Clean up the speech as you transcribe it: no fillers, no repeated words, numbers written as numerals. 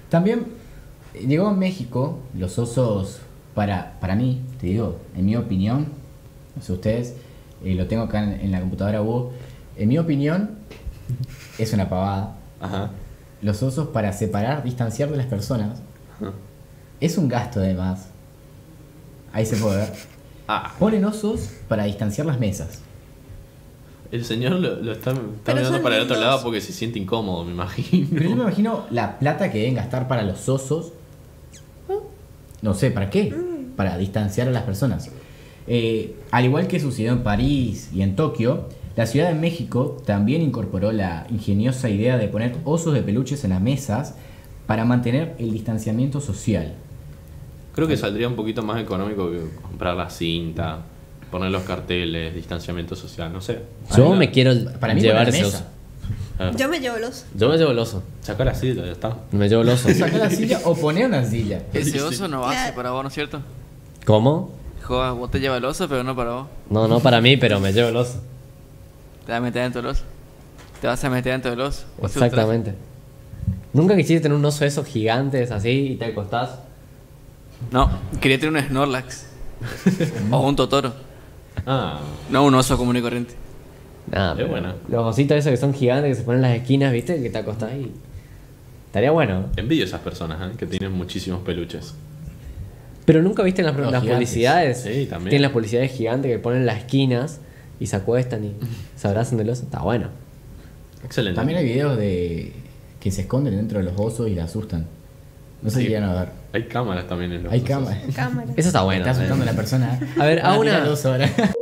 También llegó a México los osos, para mí, te digo, en mi opinión, no sé ustedes, lo tengo acá en la computadora Hugo, en mi opinión es una pavada. Ajá. Los osos para separar, distanciar de las personas, Ajá. es un gasto de más. Ahí se puede ver. Ah, Ponen osos para distanciar las mesas. el señor lo está Pero mirando son para el otro lindos. lado porque se siente incómodo, me imagino. Pero yo me imagino la plata que deben gastar para los osos. No sé, ¿para qué? Para distanciar a las personas. Al igual que sucedió en París y en Tokio, la Ciudad de México también incorporó la ingeniosa idea de poner osos de peluches en las mesas para mantener el distanciamiento social. Creo que saldría un poquito más económico que comprar la cinta, poner los carteles, distanciamiento social, no sé. Yo me quiero Para mí llevar poner ese mesa. oso. A ver, Yo me llevo los. Yo me llevo el oso. saca la silla, ya está. Me llevo el oso. Sacar la silla o poner una silla. Ese oso no va a ser Claro. para vos, ¿no es cierto? ¿Cómo? Joa, vos te llevas el oso, pero no para vos. No para mí, pero me llevo el oso. Te vas a meter dentro del oso. Te vas a meter dentro del oso. O sea, Exactamente. ¿Nunca quisiste tener un oso de esos gigantes así y te acostás? No, quería tener un Snorlax. O un Totoro. Ah, No un oso común y corriente. Nada, Es pero buena. los ositos esos que son gigantes que se ponen en las esquinas, ¿viste? Que te acostás y... Estaría bueno. envidio a esas personas que tienen muchísimos peluches. Pero nunca viste en las, Los las gigantes. publicidades. Sí, también. Tienen las publicidades gigantes que ponen en las esquinas y se acuestan y se abrazan del oso. Está bueno. Excelente. También hay videos de que se esconden dentro de los osos y la asustan. No sé Sí. si llegan a ver. Hay cámaras también en los Hay osos. cámaras. Cámara. Eso está bueno. Está asustando a la persona. A ver, Van a tirar una- al oso ahora.